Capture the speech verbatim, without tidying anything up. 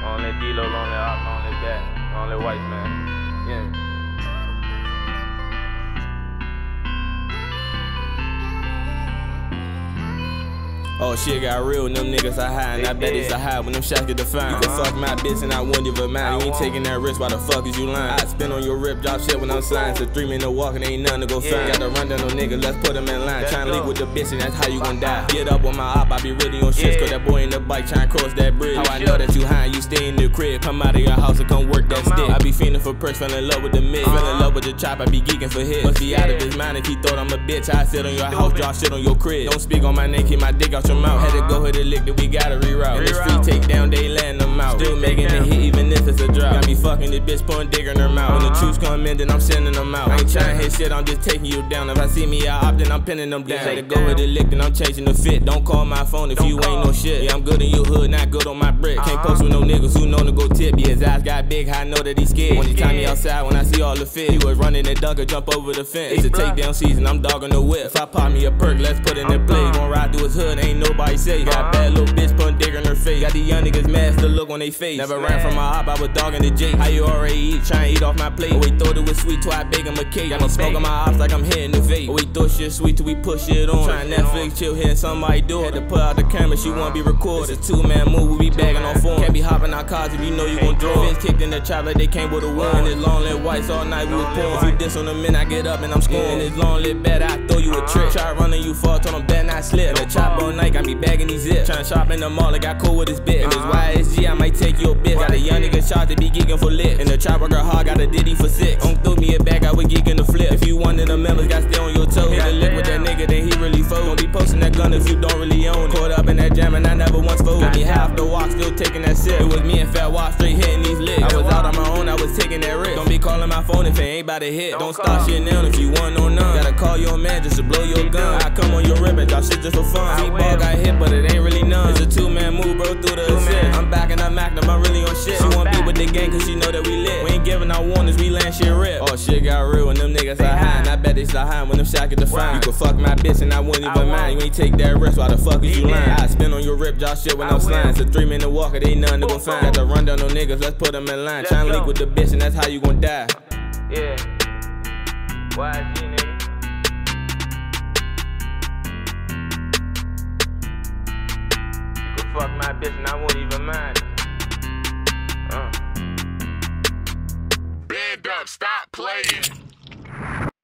Only D-Lo, only Op, only Bat, only White man. Yeah. Oh shit got real when them niggas are high, and I bet it's a high when them shots get defined. You can fuck my bitch and I wouldn't even mind. You ain't taking that risk, why the fuck is you lying? I spin on your rip, drop shit when I'm sliding. So three minute walking, ain't nothing to go find. Gotta run down no nigga, let's put him in line. Tryna link with the bitch and that's how you gon' die. Get up on my op, I be really on shit. Cause that boy in the bike tryna cross that bridge. How I know that you high and you stay in the crib. Come out of your house and come work that stick. I be fiending for perks, fell in love with the mid. Fell in love with the chop, I be geeking for hits. Must be out of his mind if he thought I'm a bitch. I sit on your house, drop shit on your crib. Don't speak on my name, keep my dick out your mouth. Had to go hit a lick that we gotta reroute. In the street takedown, they letting them out. Still making a hit even if it's a drought. Got me fucking this bitch, putting dick in her mouth. When the troops come in, then I'm sending them out. I ain't trying to hit shit, I'm just taking you down. If I see me out op, then I'm pinning them down. Had to go hit a lick, then I'm changing the fit. Don't call my phone if you ain't no shit. Yeah, I'm good in your hood, not good on my brick. Can't post with no niggas who know to go tip. Yeah, his eyes got big, I know that he scared. When he tie me outside, when I see all the fit, he was running the dunk or jump over the fence. It's a takedown season, I'm dogging the whip. If I pop me a perk, let's put in the play. Gon' ride through his hood, ain't nobody safe. Got a bad little bitch, putting dick in her face. Got these young niggas mad, the look on they face. Never ran from my op, I was dogging the J. How you already eat, trying to eat off my plate. Oh, we thought it was sweet till I bake him a cake. Got me smoking my ops like I'm hitting the vape. Oh, we thought shit sweet till we push it on. Trying Netflix, chill, hitting somebody do it. Had to put out the camera, she wanna be recorded. It's a two-man move, we be bagging on form. Can't be hopping out cars if you know you gon' draw. Fence kicked in the trap like they came with a wood. And it's long lit whites all night, we was pouring. If you diss on the men, I get up and I'm scoring. And it's long lit bad, I throw you a trick. Try running you fall, told them bet not slip. And the chop all night, got me bagging these zips. Trying to shop in the mall, I got cool with his bitch. If it's Y S G, I might take your bitch. Got a young nigga shot to be geeking for lit. And the chopper girl hard, got a ditty for six. Don't throw me a bag, I was geeking the flip. If you wanted the members, got stay on your toes. Hit a lick with that nigga, then he really fold. Don't be posting that gun if you don't really own it. Caught up in that jam and I never once fold. Got me half the walk, still taking that sip. It was me and Fat Walk straight hitting these licks. I was out on my own, I was taking that risk. Don't be calling my phone if it ain't about to hit. Don't start shit now if you want no none. Gotta call your man just to blow your gun. I come on your rib and drop shit just for fun. C-ball got hit, but it ain't really none. It's a two-man move, bro, through the assist. I'm back and I'm active, I'm really on shit. She want be with the gang cause she know that we lit. We ain't giving out warnings, we land shit rip. Oh, shit got real when them niggas are high. And I bet they start high when them shots get defined. You could fuck my bitch and I wouldn't even mind. You ain't take that risk, why the fuck is you lying? I spin on your rip, drop shit when I'm sliding. It's a three minute walk, it ain't nothing to go find. Got to run down no niggas, let's put them in line. Tryna link with the bitch and that's how you gon' die. Yeah. Y S G, nigga. You could fuck my bitch and I wouldn't even mind. Uh. Band up, stop playing.